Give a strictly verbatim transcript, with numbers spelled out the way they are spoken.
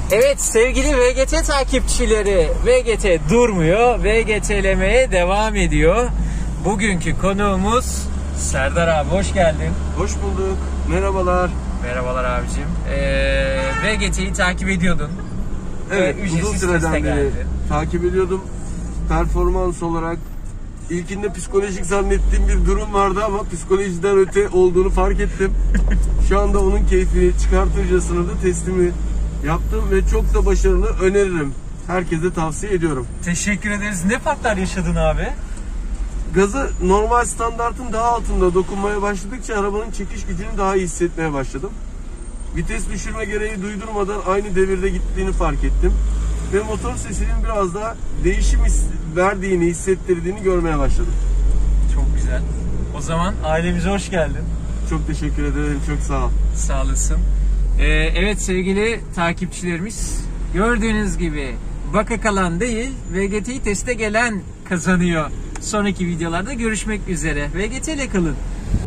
Evet sevgili V G T takipçileri, V G T durmuyor, V G T'lemeye devam ediyor. Bugünkü konuğumuz Serdar abi, hoş geldin. Hoş bulduk, merhabalar. Merhabalar abicim. Ee, V G T'yi takip ediyordun. Evet, Ücretsiz uzun süreden teste beri geldi. takip ediyordum. Performans olarak ilkinde psikolojik zannettiğim bir durum vardı ama psikolojiden öte olduğunu fark ettim. Şu anda onun keyfini çıkartırcasına da teslimi yaptım ve çok da başarılı, öneririm. Herkese tavsiye ediyorum. Teşekkür ederiz. Ne farklar yaşadın abi? Gazı normal standartın daha altında dokunmaya başladıkça arabanın çekiş gücünü daha iyi hissetmeye başladım. Vites düşürme gereği duydurmadan aynı devirde gittiğini fark ettim. Ve motor sesinin biraz daha değişim verdiğini, hissettirdiğini görmeye başladım. Çok güzel. O zaman ailemize hoş geldin. Çok teşekkür ederim, çok sağ ol. Sağ olasın. Ee, evet sevgili takipçilerimiz, gördüğünüz gibi baka kalan değil, V G T'yi teste gelen kazanıyor. Sonraki videolarda görüşmek üzere. V G T ile kalın.